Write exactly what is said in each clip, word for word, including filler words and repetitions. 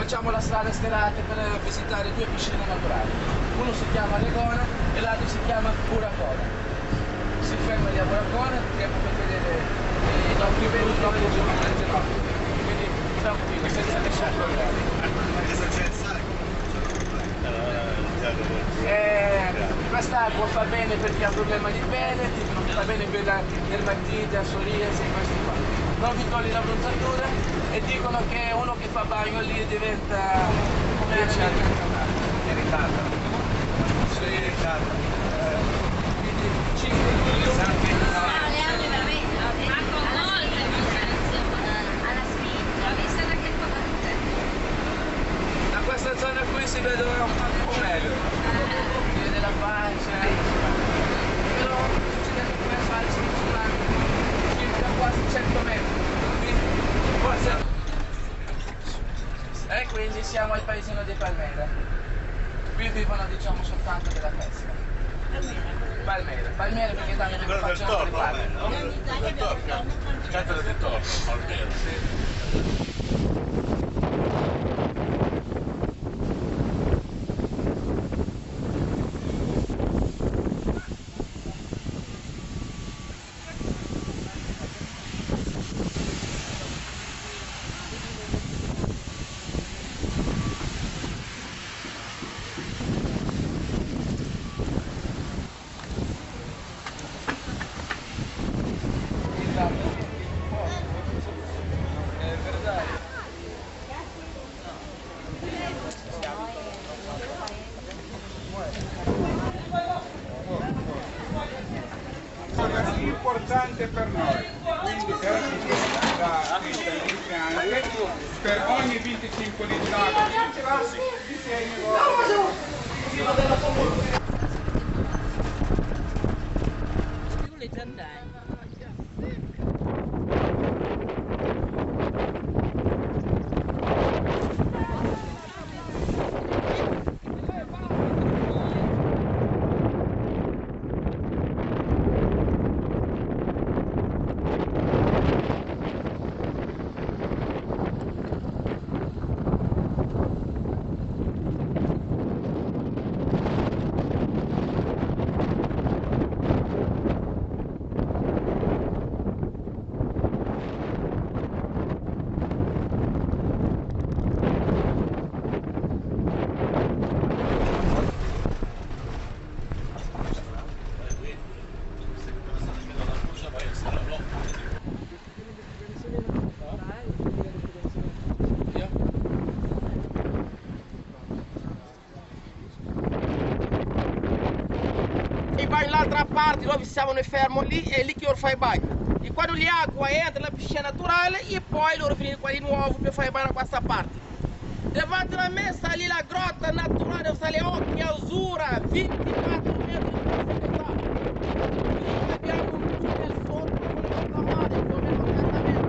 facciamo la strada sterrata per visitare due piscine naturali. Uno si chiama Regona e l'altro si chiama Buracona. Si ferma lì a Buracona, tempo per vedere i nostri veri ginocchi. Quindi tranquillo, senza nessun problema. Eh, quest'acqua fa bene per chi ha problema di pelle, non fa bene per la dermatite, la psoriasi e questi qua. Non vi toglie la bronzatura e dicono che uno che fa bagno lì diventa dieci anni irritata. Sì, irritata. Quindi cinque chili. Ma con molte alla spinta, vista da che cosa c'è? Da questa zona qui si vede un po' meglio. Si vede la pancia. Però succede che come fare sulla circa quasi cento metri. Quindi forse. E quindi siamo al paesino di Palmera. Qui vivono diciamo soltanto della pesca. Palmera, Palmera perché danno le facciano le palle. Del Torca, Cattedra del Torca, Palmera. Sì. Importante per noi, quindi per la spinta iniziale, per ogni venticinque litri d'acqua di vai l'altra parte dove siamo noi fermo lì e lì che loro fai bagno. E quando l'acqua entra nella piscina naturale e poi loro vengono qua di nuovo per fare bagno da questa parte. Davanti a me sta lì la grotta naturale dove sta le occhi azzurra, ventiquattro metri di profondità. Lì abbiamo un tunnel sotto con la mare come l'organamento.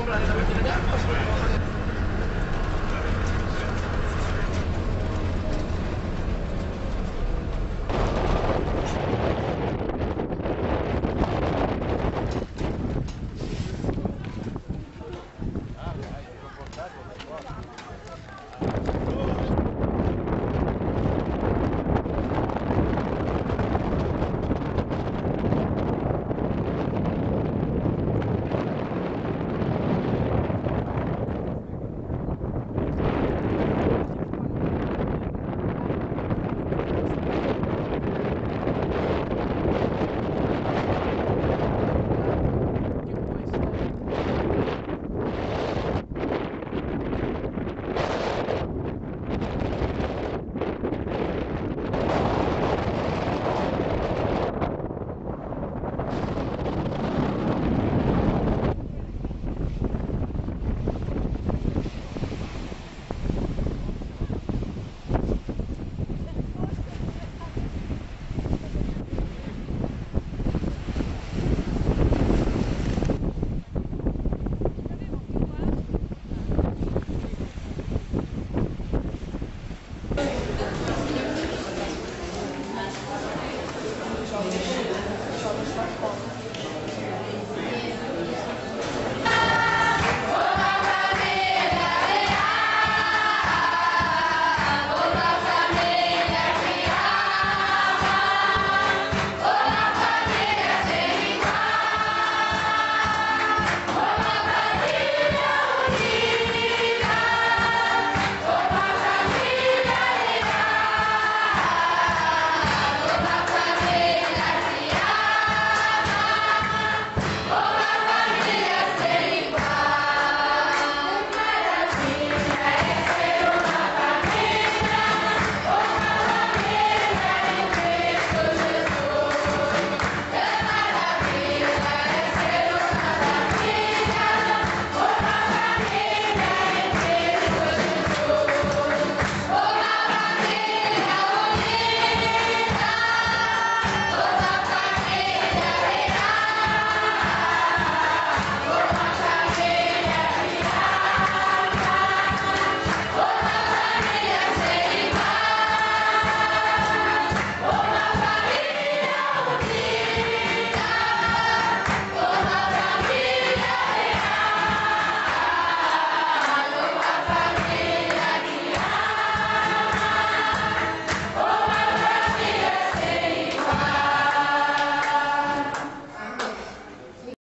comprare la macchina d'acqua,